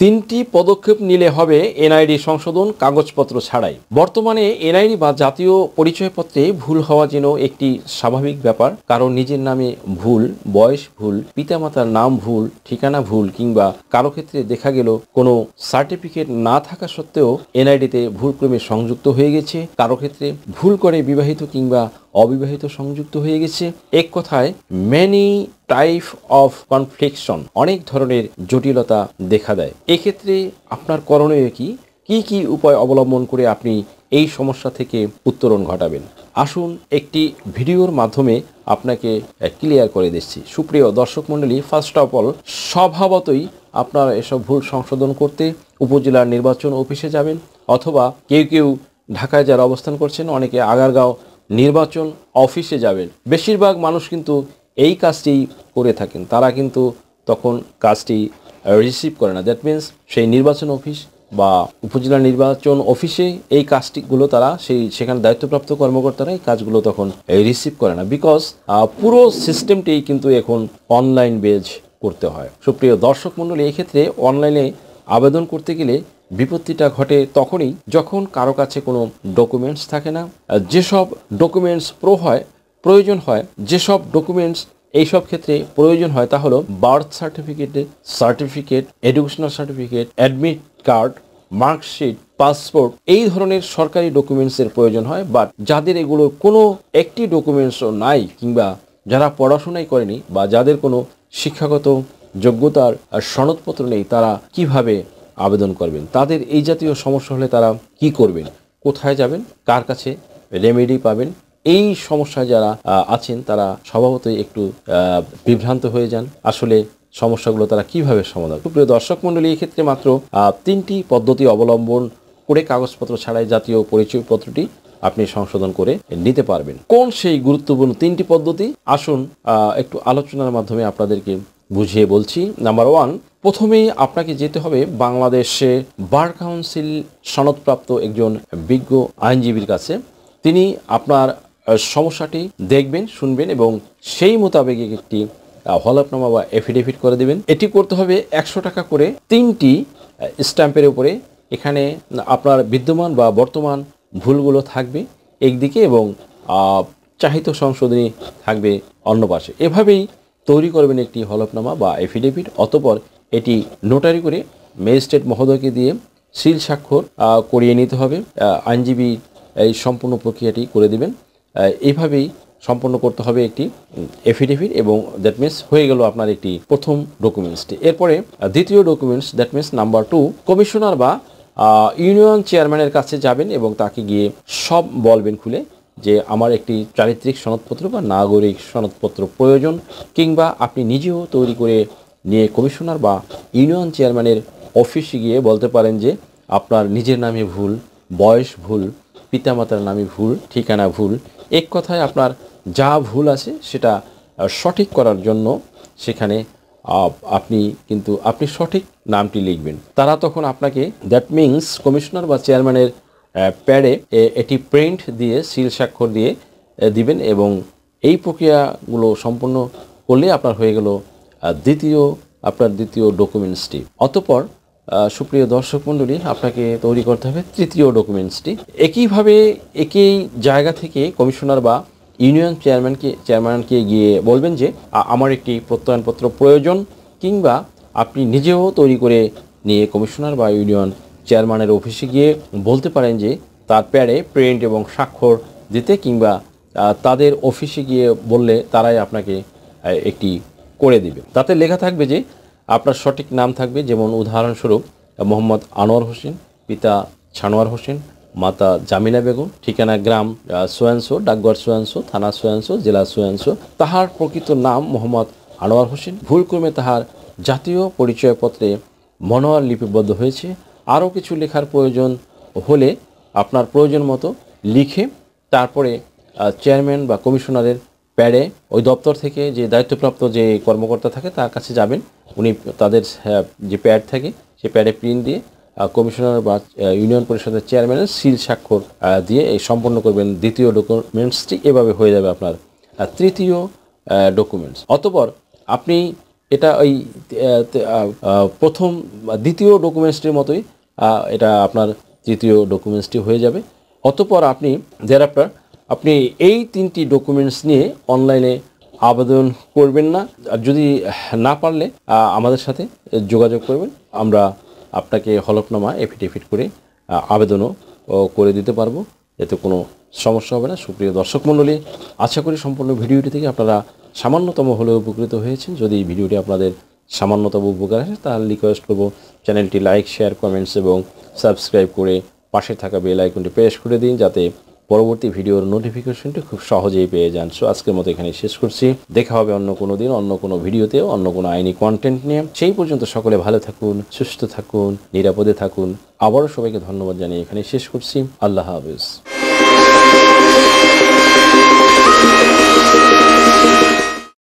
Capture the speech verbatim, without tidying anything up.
তিনটি পদক্ষেপ নিলে হবে এনআইডি সংশোধন কাগজপত্র ছাড়াই। বর্তমানে এনআইডি বা জাতীয় পরিচয়পত্রে ভুল হওয়া যেন একটি স্বাভাবিক ব্যাপার। কারো নিজের নামে ভুল, বয়স ভুল, পিতামাতার নাম ভুল, ঠিকানা ভুল, কিংবা কারো ক্ষেত্রে দেখা গেল কোনো সার্টিফিকেট না থাকা সত্ত্বেও এনআইডিতে ভুলক্রমে সংযুক্ত হয়ে গেছে, কারো ক্ষেত্রে ভুল করে বিবাহিত কিংবা অবিবাহিত সংযুক্ত হয়ে গেছে। এক কথায় মেনি টাইপ অফ কনফ্লিকশন, অনেক ধরনের জটিলতা দেখা দেয়। এক্ষেত্রে আপনার করণীয় কি কি কি উপায় অবলম্বন করে আপনি এই সমস্যা থেকে উত্তরণ ঘটাবেন, আসুন একটি ভিডিওর মাধ্যমে আপনাকে ক্লিয়ার করে দিচ্ছি। সুপ্রিয় দর্শক মণ্ডলী, ফার্স্ট অফ অল স্বভাবতই আপনারা এসব ভুল সংশোধন করতে উপজেলার নির্বাচন অফিসে যাবেন, অথবা কেউ কেউ ঢাকায় যারা অবস্থান করছেন অনেকে আগারগাঁও নির্বাচন অফিসে যাবেন। বেশিরভাগ মানুষ কিন্তু এই কাজটি করে থাকেন, তারা কিন্তু তখন কাজটি রিসিভ করে না। দ্যাট মিনস সেই নির্বাচন অফিস বা উপজেলা নির্বাচন অফিসে এই কাজটিগুলো তারা সেই সেখানে দায়িত্বপ্রাপ্ত কর্মকর্তারা এই কাজগুলো তখন রিসিভ করে না, বিকজ পুরো সিস্টেমটি কিন্তু এখন অনলাইন বেজ করতে হয়। সুপ্রিয় দর্শক মণ্ডলী, এক্ষেত্রে অনলাইনে আবেদন করতে গেলে বিপত্তিটা ঘটে তখনই যখন কারো কাছে কোনো ডকুমেন্টস থাকে না। যেসব ডকুমেন্টস প্রো হয় প্রয়োজন হয় যেসব ডকুমেন্টস এইসব ক্ষেত্রে প্রয়োজন হয় তা হলো birth certificate certificate educational certificate, admit card, marksheet, passport, এই ধরনের সরকারি ডকুমেন্টসের প্রয়োজন হয়। বাট যাদের এগুলোর কোনো একটি ডকুমেন্টসও নাই, কিংবা যারা পড়াশোনাই করেনি বা যাদের কোনো শিক্ষাগত যোগ্যতার সনদপত্র নেই, তারা কিভাবে আবেদন করবেন? তাদের এই জাতীয় সমস্যা হলে তারা কি করবেন, কোথায় যাবেন, কার কাছে রেমেডি পাবেন? এই সমস্যায় যারা আছেন তারা স্বভাবতই একটু বিভ্রান্ত হয়ে যান। আসলে সমস্যাগুলো তারা কিভাবে সমাধান? সুপ্রিয় দর্শক মণ্ডলী, এক্ষেত্রে মাত্র তিনটি পদ্ধতি অবলম্বন করে কাগজপত্র ছাড়াই জাতীয় পরিচয়পত্রটি আপনি সংশোধন করে নিতে পারবেন। কোন সেই গুরুত্বপূর্ণ তিনটি পদ্ধতি? আসুন একটু আলোচনার মাধ্যমে আপনাদেরকে বুঝিয়ে বলছি। নাম্বার ওয়ান, প্রথমেই আপনাকে যেতে হবে বাংলাদেশে বার কাউন্সিল সনদপ্রাপ্ত একজন বিজ্ঞ আইনজীবীর কাছে। তিনি আপনার সমস্যাটি দেখবেন, শুনবেন এবং সেই মোতাবেক একটি হলফনামা বা এফিডেভিট করে দেবেন। এটি করতে হবে একশো টাকা করে, তিনটি স্ট্যাম্পের উপরে। এখানে আপনার বিদ্যমান বা বর্তমান ভুলগুলো থাকবে একদিকে এবং চাহিত সংশোধনী থাকবে অন্য পাশে। এভাবেই তৈরি করবেন একটি হলফনামা বা এফিডেভিট। অতঃপর এটি নোটারি করে ম্যাজিস্ট্রেট মহোদয়কে দিয়ে সিল স্বাক্ষর করিয়ে নিতে হবে। আইনজীবী এই সম্পূর্ণ প্রক্রিয়াটি করে দেবেন। এইভাবেই সম্পন্ন করতে হবে একটি এফিডেভিট, এবং দ্যাট মিনস হয়ে গেল আপনার একটি প্রথম ডকুমেন্টসটি। এরপরে দ্বিতীয় documents, that means number two, commissioner বা ইউনিয়ন চেয়ারম্যানের কাছে যাবেন এবং তাকে গিয়ে সব বলবেন খুলে যে আমার একটি চারিত্রিক সনদপত্র বা নাগরিক সনদপত্র প্রয়োজন, কিংবা আপনি নিজেও তৈরি করে নিয়ে কমিশনার বা ইউনিয়ন চেয়ারম্যানের অফিসে গিয়ে বলতে পারেন যে আপনার নিজের নামে ভুল, বয়স ভুল, পিতামাতার নামে ভুল, ঠিকানা ভুল। এক কথায় আপনার যা ভুল আছে সেটা সঠিক করার জন্য সেখানে আপনি কিন্তু আপনি সঠিক নামটি লিখবেন। তারা তখন আপনাকে দ্যাট মিনস কমিশনার বা চেয়ারম্যানের প্যাডে এটি প্রিন্ট দিয়ে সিল স্বাক্ষর দিয়ে দিবেন, এবং এই প্রক্রিয়াগুলো সম্পন্ন করলে আপনার হয়ে গেল দ্বিতীয় আপনার দ্বিতীয় ডকুমেন্টসটি। অতঃপর সুপ্রিয় দর্শক মণ্ডলী, আপনাকে তৈরি করতে হবে তৃতীয় ডকুমেন্টসটি। একইভাবে একই জায়গা থেকে কমিশনার বা ইউনিয়ন চেয়ারম্যানকে চেয়ারম্যানকে গিয়ে বলবেন যে আমার একটি প্রত্যয়নপত্র প্রয়োজন, কিংবা আপনি নিজেও তৈরি করে নিয়ে কমিশনার বা ইউনিয়ন চেয়ারম্যানের অফিসে গিয়ে বলতে পারেন যে তার প্যাডে প্রিন্ট এবং স্বাক্ষর দিতে, কিংবা তাদের অফিসে গিয়ে বললে তারাই আপনাকে একটি করে দিবে। তাতে লেখা থাকবে যে আপনার সঠিক নাম থাকবে, যেমন উদাহরণস্বরূপ মোহাম্মদ আনোয়ার হোসেন, পিতা ছানোয়ার হোসেন, মাতা জামিনা বেগম, ঠিকানা গ্রাম সোয়ানসো, ডাকঘর সোয়ানসো, থানা সোয়ানসো, জেলা সোয়ানসো। তাহার প্রকৃত নাম মোহাম্মদ আনোয়ার হোসেন, ভুলক্রমে তাহার জাতীয় পরিচয়পত্রে মনোয়ার লিপিবদ্ধ হয়েছে। আরও কিছু লেখার প্রয়োজন হলে আপনার প্রয়োজন মতো লিখে তারপরে চেয়ারম্যান বা কমিশনারের প্যাডে ওই দপ্তর থেকে যে দায়িত্বপ্রাপ্ত যে কর্মকর্তা থাকে তার কাছে যাবেন। উনি তাদের যে প্যাড থাকে সেই প্যাডে প্রিন্ট দিয়ে কমিশনার বা ইউনিয়ন পরিষদের চেয়ারম্যানের সিল স্বাক্ষর দিয়ে এই সম্পন্ন করবেন দ্বিতীয় ডকুমেন্টসটি। এভাবে হয়ে যাবে আপনার তৃতীয় ডকুমেন্টস। অতঃপর আপনি এটা ওই প্রথম দ্বিতীয় ডকুমেন্টসটির মতোই এটা আপনার তৃতীয় ডকুমেন্টসটি হয়ে যাবে। অতঃপর আপনি thereafter আপনি এই তিনটি ডকুমেন্টস নিয়ে অনলাইনে আবেদন করবেন না। আর যদি না পারলে আমাদের সাথে যোগাযোগ করবেন, আমরা আপনাকে হলফনামা এফিডেভিট করে আবেদনও করে দিতে পারবো, এতে কোনো সমস্যা হবে না। সুপ্রিয় দর্শক মণ্ডলী, আশা করি সম্পূর্ণ ভিডিওটি থেকে আপনারা সামান্যতম হলেও উপকৃত হয়েছেন। যদি এই ভিডিওটি আপনাদের সামান্যতম উপকার আসে তাহলে রিকোয়েস্ট করবো চ্যানেলটি লাইক, শেয়ার, কমেন্টস এবং সাবস্ক্রাইব করে পাশে থাকা বেল আইকনটি প্রেস করে দিন, যাতে পরবর্তী ভিডিওর নোটিফিকেশনটি খুব সহজেই পেয়ে যান। সো আজকের মতো এখানে শেষ করছি। দেখা হবে অন্য কোনো দিন, অন্য কোনো ভিডিওতে, অন্য কোনো আইনি কন্টেন্ট নিয়ে। সেই পর্যন্ত সকলে ভালো থাকুন, সুস্থ থাকুন, নিরাপদে থাকুন। আবারও সবাইকে ধন্যবাদ জানিয়ে এখানে শেষ করছি। আল্লাহ হাফেজ।